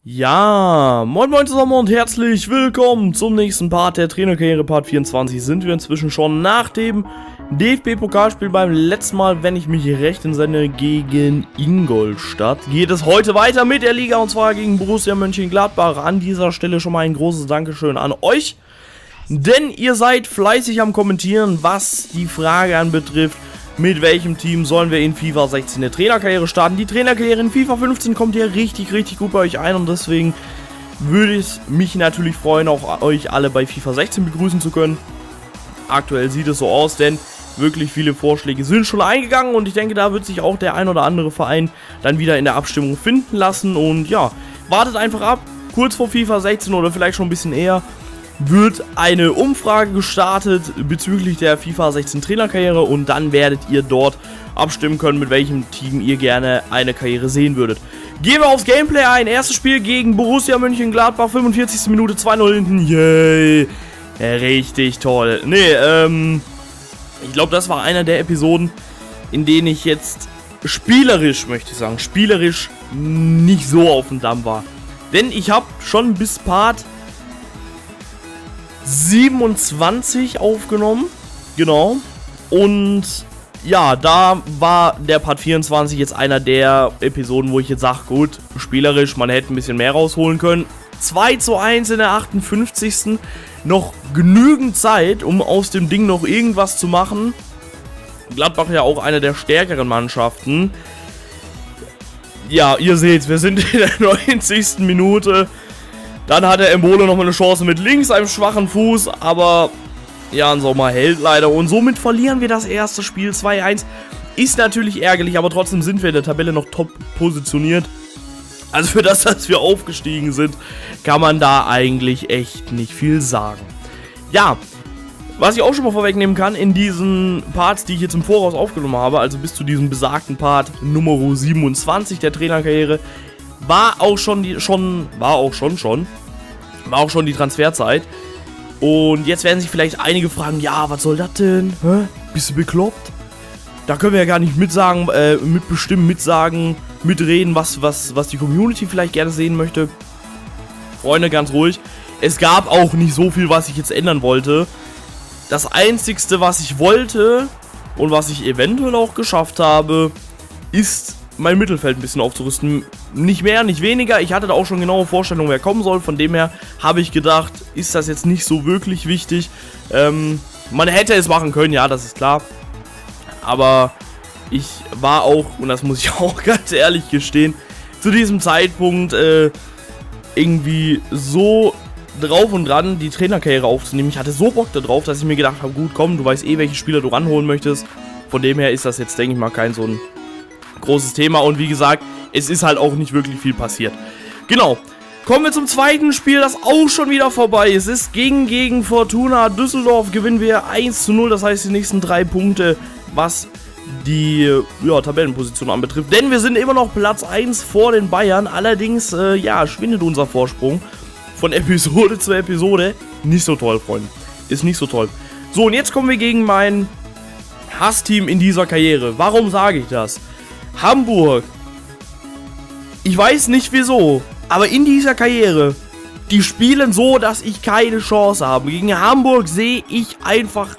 Ja, moin moin zusammen und herzlich willkommen zum nächsten Part der Trainerkarriere, Part 24. Sind wir inzwischen schon nach dem DFB-Pokalspiel beim letzten Mal, wenn ich mich recht entsinne, gegen Ingolstadt. Geht es heute weiter mit der Liga und zwar gegen Borussia Mönchengladbach. An dieser Stelle schon mal ein großes Dankeschön an euch, denn ihr seid fleißig am Kommentieren, was die Frage anbetrifft, mit welchem Team sollen wir in FIFA 16 eine Trainerkarriere starten. Die Trainerkarriere in FIFA 15 kommt hier richtig gut bei euch ein und deswegen würde es mich natürlich freuen, auch euch alle bei FIFA 16 begrüßen zu können. Aktuell sieht es so aus, denn wirklich viele Vorschläge sind schon eingegangen und ich denke, da wird sich auch der ein oder andere Verein dann wieder in der Abstimmung finden lassen. Und ja, wartet einfach ab, kurz vor FIFA 16 oder vielleicht schon ein bisschen eher wird eine Umfrage gestartet bezüglich der FIFA 16 Trainerkarriere und dann werdet ihr dort abstimmen können, mit welchem Team ihr gerne eine Karriere sehen würdet. Gehen wir aufs Gameplay ein. Erstes Spiel gegen Borussia Mönchengladbach, 45. Minute, 2-0 hinten. Yay! Richtig toll. Nee, ich glaube, das war einer der Episoden, in denen ich jetzt spielerisch, möchte ich sagen, spielerisch nicht so auf dem Damm war. Denn ich habe schon bis Part 27 aufgenommen, genau, und ja, da war der Part 24 jetzt einer der Episoden, wo ich jetzt sage, gut, spielerisch, man hätte ein bisschen mehr rausholen können. 2:1 in der 58. Noch genügend Zeit, um aus dem Ding noch irgendwas zu machen. Gladbach ja auch eine der stärkeren Mannschaften. Ja, ihr seht, wir sind in der 90. Minute. Dann hat der Embolo nochmal eine Chance mit links, einem schwachen Fuß, aber Jan Sommer hält leider und somit verlieren wir das erste Spiel 2:1. Ist natürlich ärgerlich, aber trotzdem sind wir in der Tabelle noch top positioniert. Also für das, dass wir aufgestiegen sind, kann man da eigentlich echt nicht viel sagen. Ja, was ich auch schon mal vorwegnehmen kann, in diesen Parts, die ich jetzt im Voraus aufgenommen habe, also bis zu diesem besagten Part Nummer 27 der Trainerkarriere, war auch schon die Transferzeit. Und jetzt werden sich vielleicht einige fragen, ja, was soll das denn? Hä? Bist du bekloppt? Da können wir ja gar nicht mitsagen, mitbestimmen, mitsagen, mitreden, was die Community vielleicht gerne sehen möchte. Freunde, ganz ruhig. Es gab auch nicht so viel, was ich jetzt ändern wollte. Das Einzigste, was ich wollte und was ich eventuell auch geschafft habe, ist mein Mittelfeld ein bisschen aufzurüsten. Nicht mehr, nicht weniger. Ich hatte da auch schon genaue Vorstellungen, wer kommen soll. Von dem her habe ich gedacht, ist das jetzt nicht so wirklich wichtig. Man hätte es machen können, ja, das ist klar. Aber ich war auch, und das muss ich auch ganz ehrlich gestehen, zu diesem Zeitpunkt irgendwie so drauf und dran, die Trainerkarriere aufzunehmen. Ich hatte so Bock darauf, dass ich mir gedacht habe, gut, komm, du weißt eh, welche Spieler du ranholen möchtest. Von dem her ist das jetzt, denke ich mal, kein so ein großes Thema und wie gesagt, es ist halt auch nicht wirklich viel passiert. Genau, kommen wir zum zweiten Spiel, das auch schon wieder vorbei ist. Es ist gegen Fortuna Düsseldorf, gewinnen wir 1:0, das heißt die nächsten 3 Punkte, was die Tabellenposition anbetrifft. Denn wir sind immer noch Platz 1 vor den Bayern, allerdings, schwindet unser Vorsprung von Episode zu Episode. Nicht so toll, Freunde, ist nicht so toll. So, und jetzt kommen wir gegen mein Hassteam in dieser Karriere. Warum sage ich das? Hamburg. Ich weiß nicht wieso, aber in dieser Karriere, die spielen so, dass ich keine Chance habe. Gegen Hamburg sehe ich einfach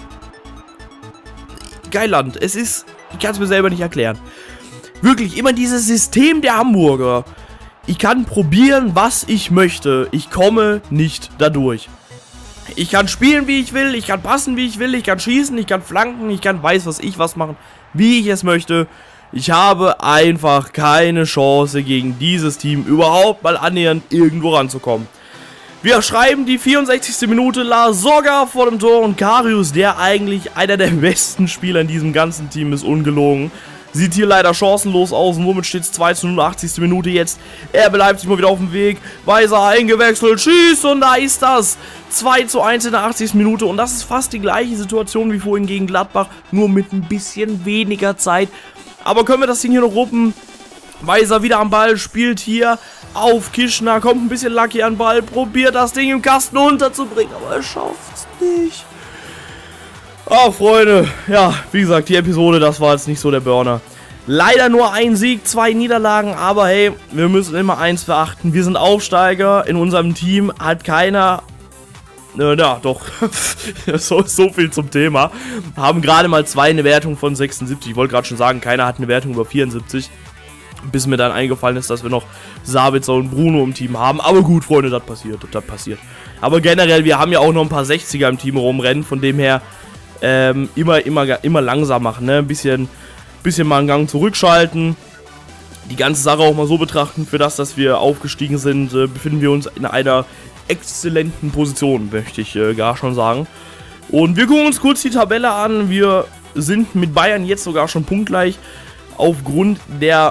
Geiland. Es ist, ich kann es mir selber nicht erklären. Wirklich, immer dieses System der Hamburger. Ich kann probieren, was ich möchte. Ich komme nicht dadurch. Ich kann spielen, wie ich will. Ich kann passen, wie ich will. Ich kann schießen, ich kann flanken. Ich kann was machen, wie ich es möchte. Ich habe einfach keine Chance, gegen dieses Team überhaupt mal annähernd irgendwo ranzukommen. Wir schreiben die 64. Minute, La Soga vor dem Tor und Karius, der eigentlich einer der besten Spieler in diesem ganzen Team ist, ungelogen. Sieht hier leider chancenlos aus und womit steht es 2:0, 80. Minute jetzt. Er bleibt sich mal wieder auf dem Weg. Weiser eingewechselt, schießt und da ist das. 2:1 in der 80. Minute und das ist fast die gleiche Situation wie vorhin gegen Gladbach, nur mit ein bisschen weniger Zeit. Aber können wir das Ding hier noch ruppen? Weiser wieder am Ball, spielt hier auf Kischner, kommt ein bisschen lucky an den Ball, probiert das Ding im Kasten unterzubringen, aber er schafft es nicht. Ah, Freunde, ja, wie gesagt, die Episode, das war jetzt nicht so der Burner. Leider nur ein Sieg, 2 Niederlagen, aber hey, wir müssen immer eins beachten. Wir sind Aufsteiger, in unserem Team hat keiner... ja, doch, so viel zum Thema. Haben gerade mal 2 eine Wertung von 76. Ich wollte gerade schon sagen, keiner hat eine Wertung über 74. Bis mir dann eingefallen ist, dass wir noch Sabitzer und Bruno im Team haben. Aber gut, Freunde, das passiert. Aber generell, wir haben ja auch noch ein paar 60er im Team rumrennen. Von dem her, immer langsam machen, ne? Ein bisschen mal einen Gang zurückschalten. Die ganze Sache auch mal so betrachten, für das, dass wir aufgestiegen sind, befinden wir uns in einer exzellenten Position, möchte ich gar schon sagen. Und wir gucken uns kurz die Tabelle an. Wir sind mit Bayern jetzt sogar schon punktgleich. Aufgrund der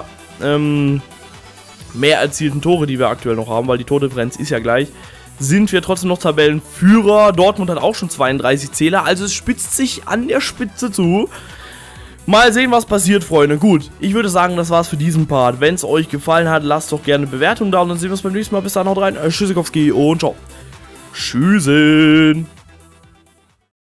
mehr erzielten Tore, die wir aktuell noch haben, weil die Tordifferenz ist ja gleich, sind wir trotzdem noch Tabellenführer. Dortmund hat auch schon 32 Zähler, also es spitzt sich an der Spitze zu. Mal sehen, was passiert, Freunde. Gut, ich würde sagen, das war's für diesen Part. Wenn es euch gefallen hat, lasst doch gerne eine Bewertung da und dann sehen wir uns beim nächsten Mal. Bis dann, haut rein. Tschüssikowski und ciao. Tschüssen.